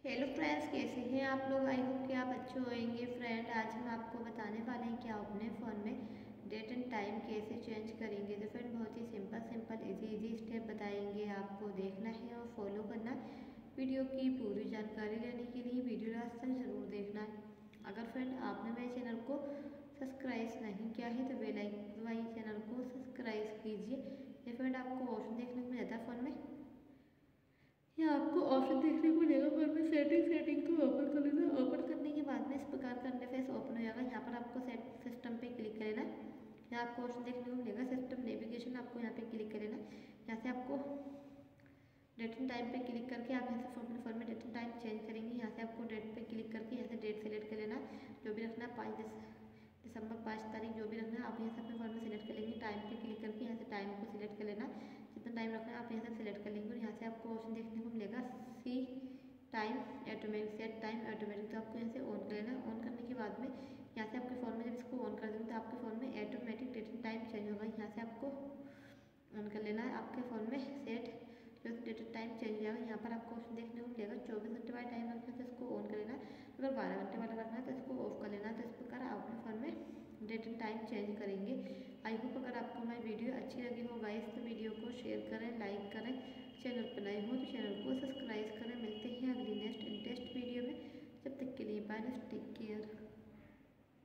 Hello friends, कैसे हैं आप लोग। आई होप कि आप अच्छे होंगे। फ्रेंड, आज हम आपको बताने वाले हैं कि आप अपने फ़ोन में डेट एंड टाइम कैसे चेंज करेंगे। तो फ्रेंड, बहुत ही सिंपल इजी स्टेप बताएंगे, आपको देखना है और फॉलो करना। वीडियो की पूरी जानकारी लेने के लिए वीडियो लास्ट तक ज़रूर देखना है। अगर फ्रेंड आपने मेरे चैनल को सब्सक्राइब नहीं किया है तो बेल आइकन दबाइए, चैनल को सब्सक्राइब कीजिए। ये फ्रेंड आपको ऑप्शन देखने को मिलता है फ़ोन में, यहाँ आपको ऑप्शन देखने को मिलेगा फोन में सेटिंग को ओपन कर लेना। ओपन करने के बाद में इस प्रकार का इंटरफेस ओपन हो जाएगा। यहाँ पर आपको सेट सिस्टम पे क्लिक कर लेना। यहाँ आपको ऑप्शन देखने को मिलेगा सिस्टम नेविगेशन, आपको यहाँ पे क्लिक कर लेना। यहाँ से आपको डेट एंड टाइम पे क्लिक करके आप यहाँ से अपने फोन में डेट एंड टाइम चेंज करेंगे। यहाँ से आपको डेट पे क्लिक करके यहाँ से डेट सेलेक्ट कर लेना, जो भी रखना 5 दिसंबर 5 तारीख जो भी रखना है आप यहाँ से अपने फोन में सेलेक्ट कर लेंगे। टाइम पे क्लिक करके यहाँ से टाइम को सिलेक्ट कर लेना, जितना टाइम रखना है आप यहाँ से सिलेक्ट कर लेंगे। और यहाँ से आपको ऑप्शन देखने को मिलेगा सी time automatic, set time automatic, तो आपको यहाँ से ऑन कर लेना। ऑन करने के बाद में यहाँ से आपके फ़ोन में जब इसको ऑन कर देंगे तो आपके फ़ोन में automatic date and time change होगा। यहाँ से आपको ऑन कर लेना है। आपके फ़ोन में set date and time change हो जाएगा। यहाँ पर आपको ऑप्शन देखने को मिलेगा 24 घंटे वाला टाइम रखना है तो इसको ऑन कर लेना। अगर 12 घंटे वाला रखना है तो इसको ऑफ कर लेना। तो इस प्रकार आप अपने फ़ोन में डेट एंड टाइम चेंज करेंगे। आई होप अगर आपको हमारी वीडियो अच्छी लगी हो गाइस तो वीडियो को शेयर करें, लाइक करें। चैनल पर नए हो तो चैनल को सब्सक्राइब करें। मिलते हैं अगली नेक्स्ट इंटरेस्ट वीडियो में, जब तक के लिए बाय, टेक केयर।